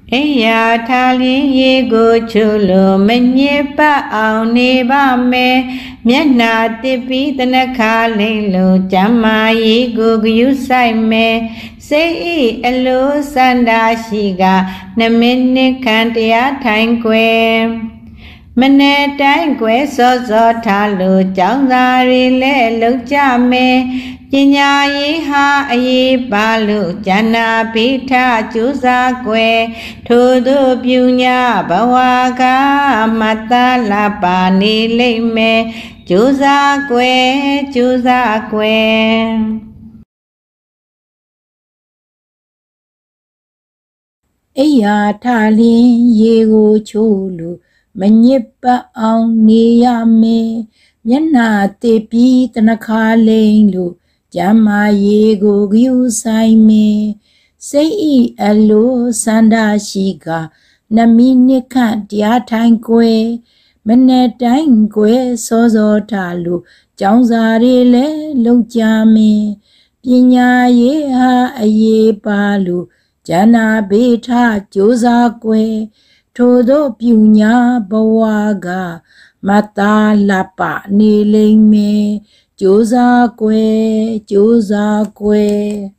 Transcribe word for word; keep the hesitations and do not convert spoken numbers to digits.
အိယာထားလင်းရေကိုချိုလို့မညစ်ပတ်အောင်နေပါမယ်မျက်နှာတစ်ပြီးတနခါလိမ့်လို့ကျမ်းမာရေးကိုဂရုစိုက်မယ်စိတ်ဤအလိုစန္ဒာရှိကနှစ်မိနစ်ခန့်တရားထိုင်ွယ်မနေ့တိုင်းွယ်စောစောထားလို့ကြောင်းသားတွေလည်းလုံကြမယ်ပညာရေးဟာအရေးပါလို့ဉာဏပိဋကြိုးစားွယ်ထို့သောပြုညာဘဝကမတ္တလာပါနေလိမ့်မယ်ကြိုးစားွယ်ကြိုးစားွယ်အိယာထားလင်းရေကိုချိုးလို့မညစ်ပတ်အောင်နေရမယ်မျက်နှာတစ်ပြီးတနခါလိမ့်လို့ကျမ်းမာရေးကိုဂရုစိုက်မယ်စိတ်ဤအလိုစန္ဒာရှိကနှစ်မိနစ်ခန့်တရားထိုင်ွယ်မနေ့တိုင်းွယ်စောစောထားလို့ကျောင်းစာတွေလည်းလုံကြမယ်ပညာရေးဟာအရေးပါလို့ဉာဏဗေထကြိုးစားွယ်ထို့သောပြုညာဘဝကမတ္တလပနေလိမ့်မယ်ကြိုးစားွယ်ကြိုးစားွယ်